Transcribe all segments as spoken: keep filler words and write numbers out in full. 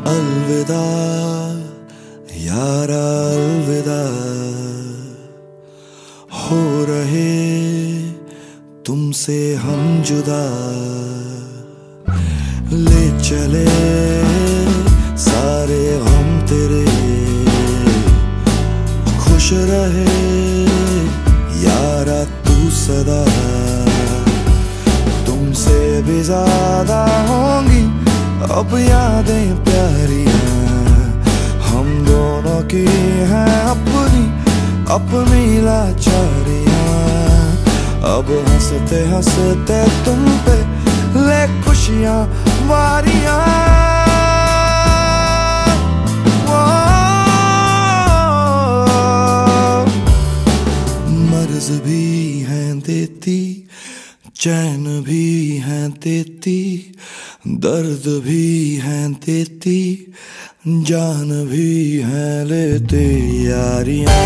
अलविदा यारा अलविदा, हो रहे तुमसे हम जुदा। ले चले सारे हम तेरे, खुश रहे यारा तू सदा। तुमसे भी ज्यादा होंगी अब यादें प्यारियां, हम दोनों की हैं अपनी अपनी लाचारियां। अब हंसते हंसते तुम पे ले खुशियां वारियां। मर्ज भी हैं देती, चैन भी हैं देती, दर्द भी हैं देती, जान भी हैं लेते यारियां।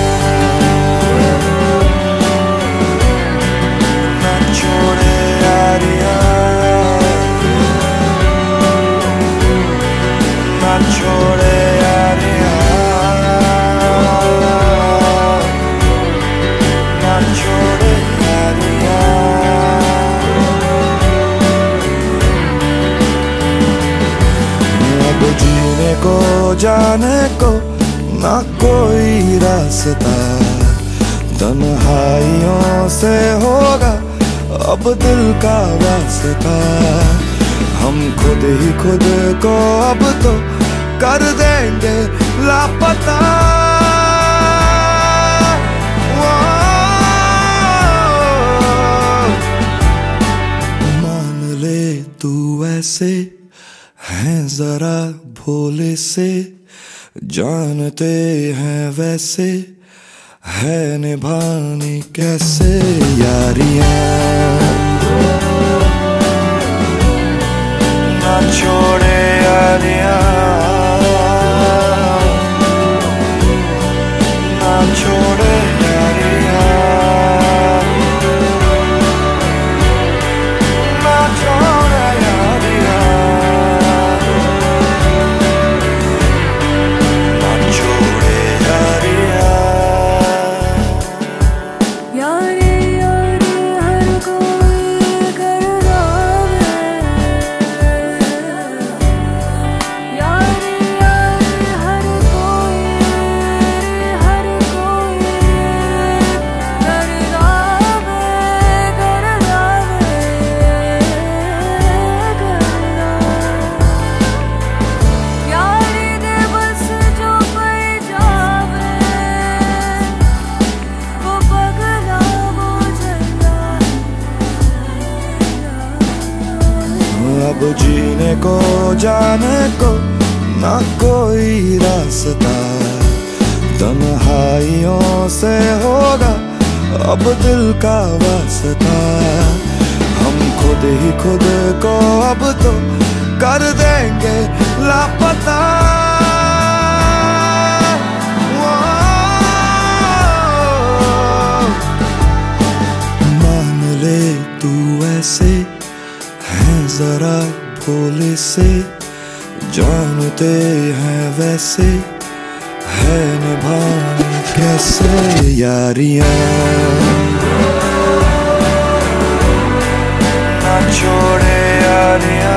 ना छोड़े यारियां, ना छोड़े यारियां, ना छोड़े यारियां। जीने को जाने को ना कोई रास्ता, तन्हाइयों से होगा अब दिल का वास्ता। हम खुद ही खुद को अब तो कर देंगे लापता। मान ले तू ऐसे हैं जरा भोले से, जानते हैं वैसे है निभानी कैसे यारियां। ना छोड़े यारियां, ना छोड़े यारियां, ना छोड़े यारियां। अब जीने को जाने को ना कोई रास्ता, तन्हाइयों से होगा अब दिल का वास्ता। हम खुद ही खुद को अब तो कर देंगे लापता। मान ले तू ऐसे हैं जरा भोले से, जानते हैं वैसे है निभानी कैसे यारियां। ना छोड़े यारियां,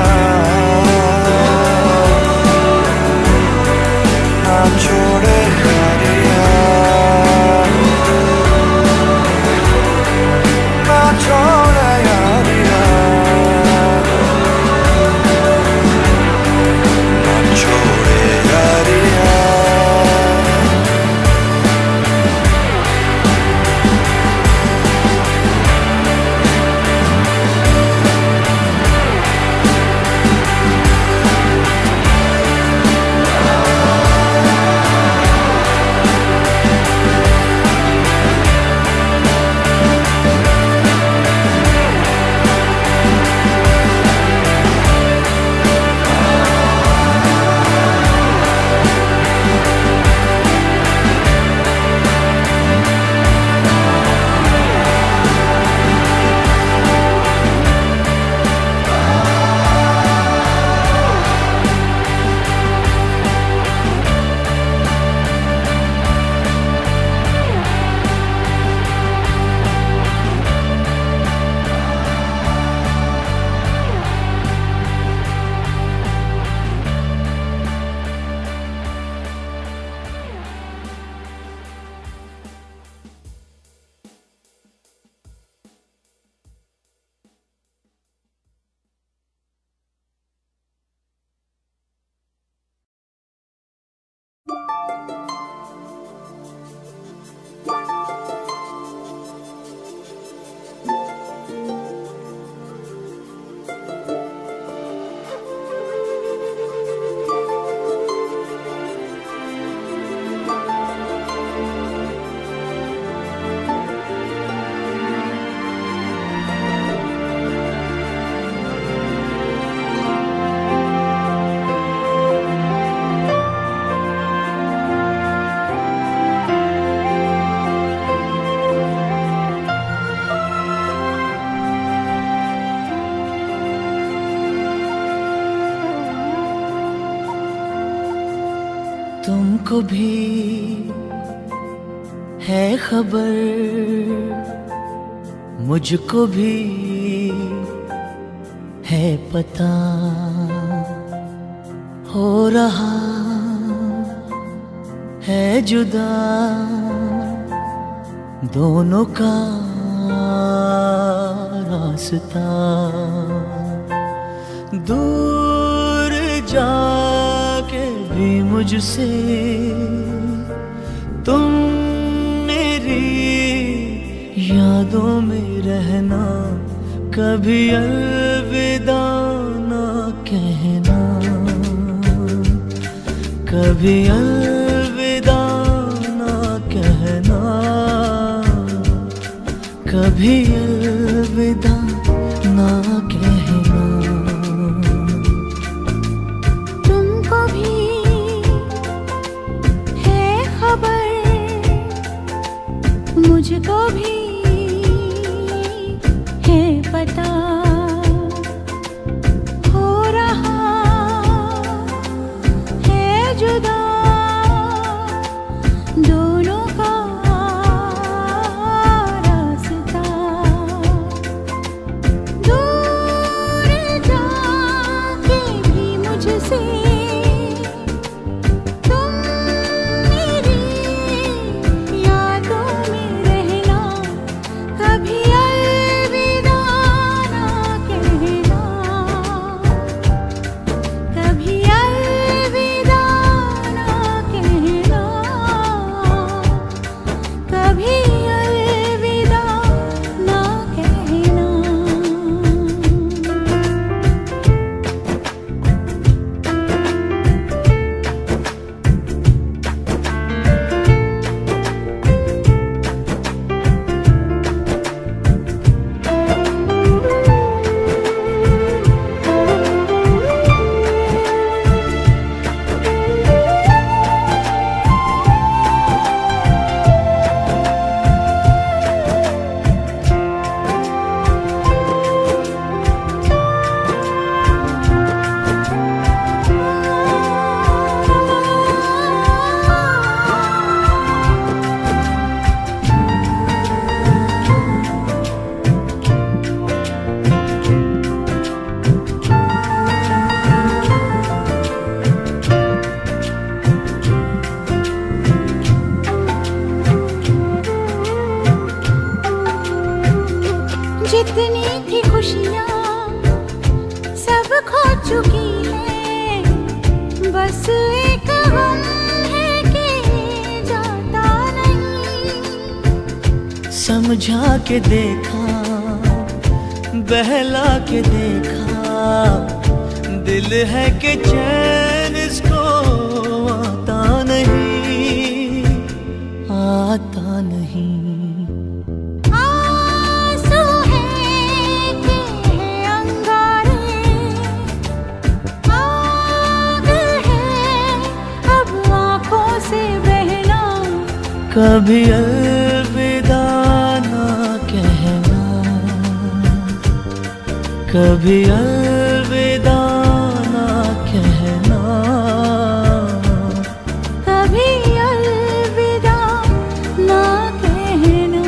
ना छोड़े यारियां, ना छोड़े यारियां। तुमको भी है खबर, मुझको भी है पता, हो रहा है जुदा दोनों का रास्ता। दूर जाके भी मुझसे तुम मेरी यादों में रहना, कभी अलविदा ना कहना, कभी अलविदा ना कहना, कभी अलविदा ना कहना। तुमको भी है खबर, मुझको भी है पता, हो रहा है जुदा दोनों का रास्ता। दूर जाके भी मुझसे तुम मेरी यादों में रहना, कभी अलविदा ना कहना, कभी अलविदा ना कहना, कभी अलविदा ना कहना। जितनी थी खुशियाँ सब खो चुकी है, बस एक गम है कि जाता नहीं। समझा के देखा, बहला के देखा, दिल है कि चैन इसको आता नहीं, आता नहीं। आंसू है कि है अंगारे, आग है अब आँखों से बहना, कभी अलविदा ना कहना, कभी अलविदा ना कहना, कभी अलविदा ना कहना।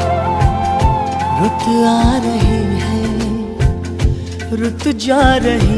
रुत आ रही है, रुत जा रही